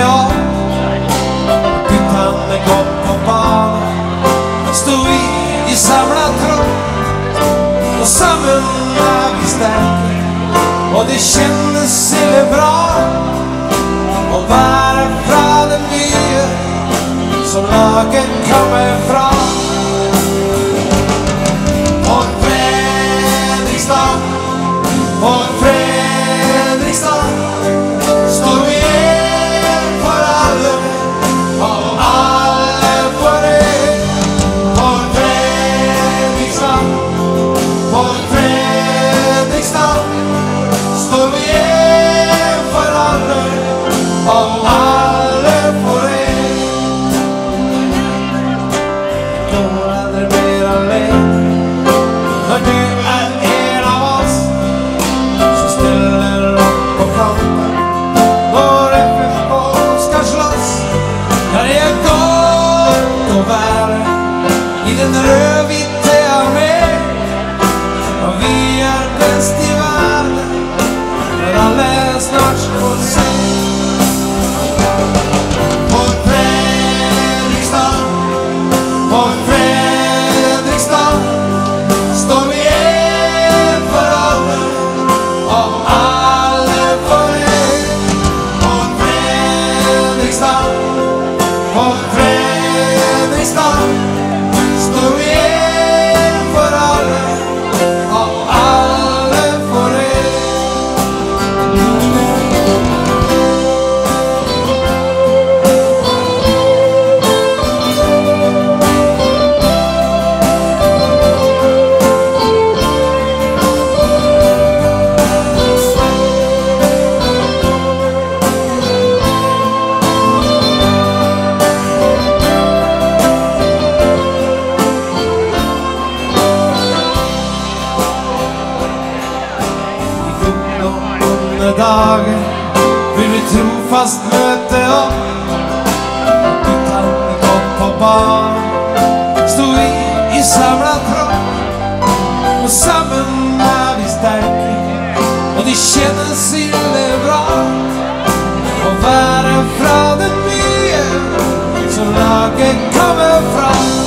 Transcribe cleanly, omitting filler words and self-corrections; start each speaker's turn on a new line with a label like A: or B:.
A: av. Guttene går på banen, står vi i samlet tråd, og sammen vi sterke, og det kjennes ille bra å være fra den nye som laget kommer fra. For Fredrikstad, for Fredrikstad, står vi en for alle, og alle for en. For Fredrikstad, for Fredrikstad, står vi en for alle, og alle for en. Går aldri mer alene når du en av oss som stiller opp på kampen når FFK skal slåss. Ja, det godt å være i den rød-hvite armé, og vi best i verden når alle snart får se. For Fredrikstad, for Fredrikstad, står vi en for alle, og alle for en. For Fredrikstad, for Fredrikstad, står vi en for alle, og alle for en. Dager vil vi trofast møte opp. Guttene går på banen, stod vi i samlet tråd, og sammen vi sterke, og de kjennes ille bra å være fra den byen som laget kommer fra.